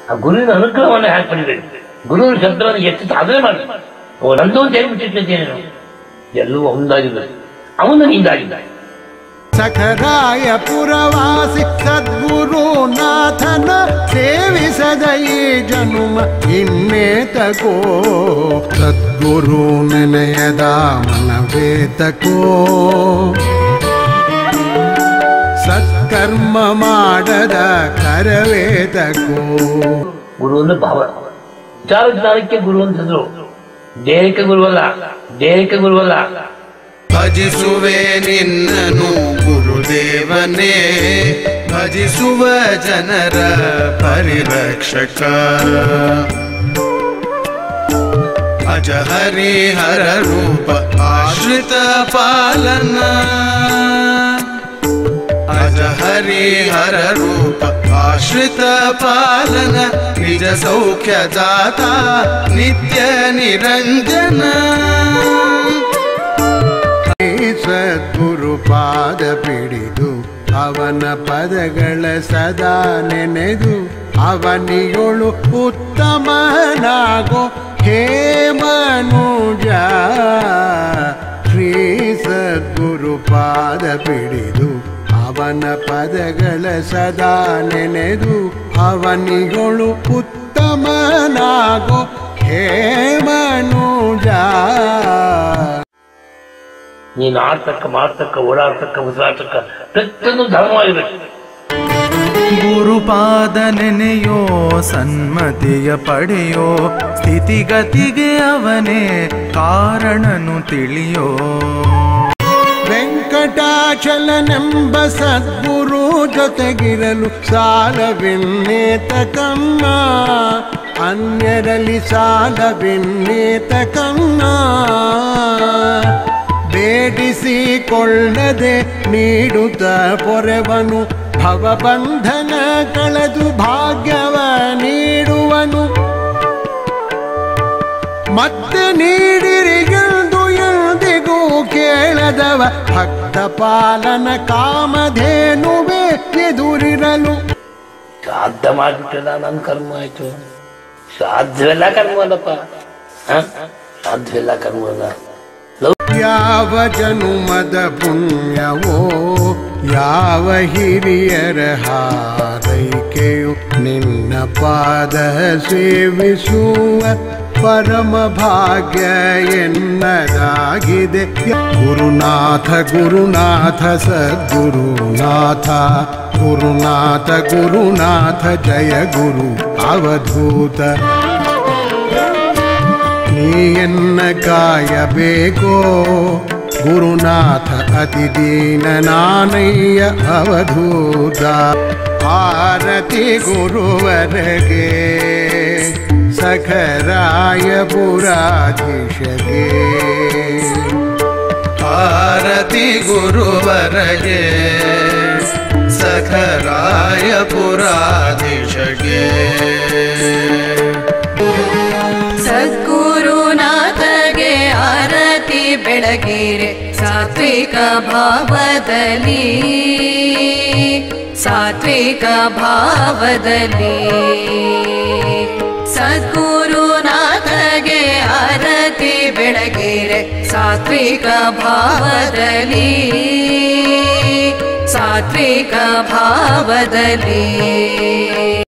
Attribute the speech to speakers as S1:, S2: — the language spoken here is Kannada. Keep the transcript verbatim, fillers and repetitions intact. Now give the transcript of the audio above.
S1: ಆ ಗುರುವಿನ ಅನುಗ್ರಹವನ್ನು ಹ್ಯಾಕ್ ಪಡಿಬೇಕು, ಗುರುವಿನ ಶಬ್ದವನ್ನು ಎಷ್ಟು ಸಾಧನೆ ಮಾಡಿ ಓ ನಂದು ಅಂತ ಹೇಳ್ಬಿಟ್ಟಿದ್ದೇನೆ ಎಲ್ಲವೂ ಒಂದಾಗಿದ್ದಾರೆ, ಅವನು ನಿಂದಾಗಿದ್ದ.
S2: ಸಖರಾಯ ಪುರವಾಸಿ ಸದ್ಗುರುನಾಥನ ಸೇವಿಸದ ಈ ಜನುಮ ಇನ್ನೇತಕೋ, ಸದ್ಗುರು ನೆನೆಯದ ಮನವೇತಕೋ, ಸತ್ಕರ್ಮ ಮಾಡದ ಕರವೇತಕೋ.
S1: ಗುರು ಅಂದ್ರೆ ಭಾವ, ವಿಚಾರ ಜ್ಞಾನಕ್ಕೆ ಗುರು ಅಂತಂದ್ರು, ದೇಹಕ್ಕೆ ಗುರುವಲ್ಲ, ದೇಹಕ್ಕೆ ಗುರುವಲ್ಲ.
S2: ಭಜಿಸುವೆ ನಿನ್ನನು ಗುರುದೇವನೇ, ಭಜಿಸುವ ಜನರ ಪರಿರಕ್ಷಕ. ಅಜ ಹರಿಹರ ರೂಪ ಆಶ್ರಿತ ಪಾಲನ, ಅಜ ಹರಿಹರ ರೂಪ ಆಶ್ರಿತ ಪಾಲನ, ನಿಜ ಸೌಖ್ಯ ದಾತ ನಿತ್ಯ ನಿರಂಜನ. ಸದ್ಗುರು ಪಾದ ಪಿಡಿದು ಅವನ ಪದಗಳ ಸದಾ ನೆನೆದು, ಅವನಿಯೊಳು ಉತ್ತಮನಾಗೋ ಹೇ ಮನುಜ. ಶ್ರೀ ಸದ್ಗುರು ಪಾದ ಪಿಡಿದು ಅವನ ಪದಗಳ ಸದಾ ನೆನೆದು, ಅವನಿಯೊಳು ಉತ್ತಮನಾಗೋ ಹೇ ಮನುಜ.
S1: ನೀನು ಆಡ್ತಕ್ಕ ಮಾಡ್ತಕ್ಕ ಓಡಾಡ್ತಕ್ಕ ಉಸಿರಾಡ್ತಕ್ಕ ಪ್ರತಿಯೊಂದು ಧರ್ಮವಾಗಿರಬೇಕು.
S3: ಗುರುಪಾದ ನೆನೆಯೋ ಸನ್ಮತಿಯ ಪಡೆಯೋ, ಸ್ಥಿತಿಗತಿಗೆ ಅವನೇ ಕಾರಣನು ತಿಳಿಯೋ.
S2: ವೆಂಕಟಾಚಲನೆಂಬ ಸದ್ಗುರು ಜೊತೆಗಿರಲು ಸಾಲವಿನ್ನೇತಕಮ್ಮ, ಅನ್ಯರಲ್ಲಿ ಸಾಲವಿನ್ನೇತಕಮ್ಮ. ಬೇಡಿಸಿಕೊಳ್ಳದೆ ನೀಡುತ್ತ ಪೊರೆವನು, ಭವಬಂಧನ ಕಳೆದು ಭಾಗ್ಯವ ನೀಡುವನು. ಮತ್ತೆ ನೀಡಿರಿ ಎಂದು ಎಂದಿಗೂ ಕೇಳದವ, ಭಕ್ತ ಪಾಲನ ಕಾಮಧೇನುವೆ ಎದುರಿರಲು.
S1: ಶ್ರಾದ್ದ ಮಾಡಿಬಿಟ್ಟಿಲ್ಲ, ನನ್ನ ಕರ್ಮ ಆಯ್ತು. ಶ್ರಾದ್ದವೆಲ್ಲ ಕರ್ಮ ಅಲ್ಲಪ್ಪ, ಶ್ರಾದ್ದವೆಲ್ಲ ಕರ್ಮ ಅಲ್ಲ.
S2: ಯಾವ ಜನುಮದ ಪುಣ್ಯವೋ, ಯಾವ ಹಿರಿಯರ ಹಾರೈಕೆಯು, ನಿನ್ನ ಪಾದ ಸೇವಿಸುವ ಪರಮ ಭಾಗ್ಯ ಎನ್ನದಾಗಿದೆ. ಗುರುನಾಥ ಗುರುನಾಥ ಸದ್ಗುರುನಾಥ, ಗುರುನಾಥ ಗುರುನಾಥ ಜಯ ಗುರು ಅವಧೂತ. ನೀಯನ್ನ ಕಾಯಬೇಕೋ ಗುರುನಾಥ ಅತಿ ದೀನ ನಾನಯ್ಯ ಅವಧೂತ. ಆರತಿ ಗುರುವರಗೆ ಸಖರಾಯ ಪುರಾಧೀಶಗೆ, ಆರತಿ ಗುರುವರಗೆ ಸಖರಾಯ ಪುರಾಧೀಶಗೆ.
S4: ಸದ್ಗುರುನಾಥಗೆ ಆರತಿ ಬೆಳಗಿರೆ ಸಾತ್ವಿಕ ಭಾವದಲ್ಲಿ, ಸಾತ್ವಿಕ ಭಾವದಲ್ಲಿ. ಸದ್ಗುರುನಾಥಗೆ ಆರತಿ ಬೆಳಗಿರೆ ಸಾತ್ವಿಕ ಭಾವದಲ್ಲಿ, ಸಾತ್ವಿಕ ಭಾವದಲ್ಲಿ.